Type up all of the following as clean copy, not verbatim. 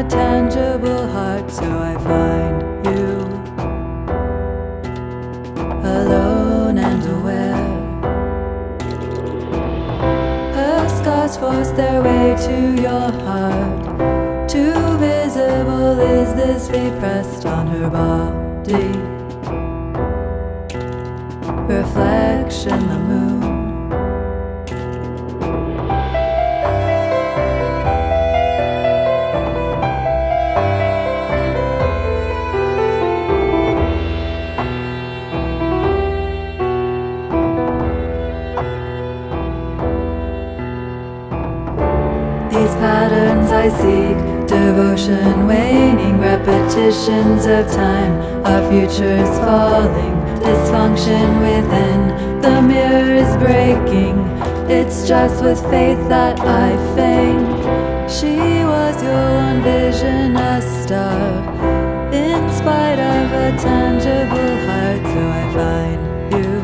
a tangible heart, so I find you alone and aware. Her scars force their way to your heart. Too visible is this fate pressed on her body. Reflection, the moon. These patterns I seek, devotion waning, repetitions of time, our futures falling, dysfunction within, the mirror is breaking. It's just with faith that I feign. She was your one vision, a star, in spite of a tangible heart, so I find you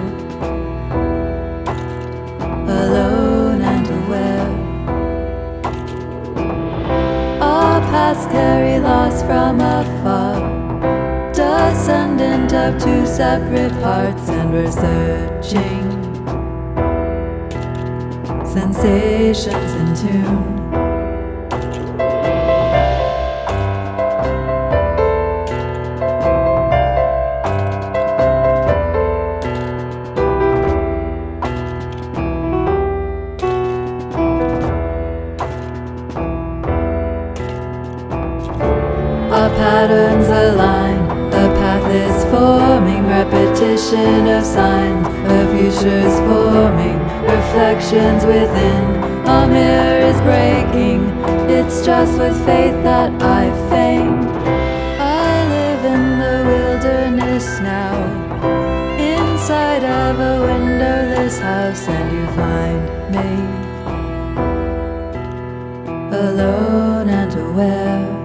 alone and aware. Paths carry loss from afar, descendant of two separate parts, and we're searching sensations in tune. Our patterns align, the path is forming, repetition of signs, the future's forming, reflections within, our mirror is breaking. It's just with faith that I feign. I live in the wilderness now, inside of a windowless house, and you find me alone and aware.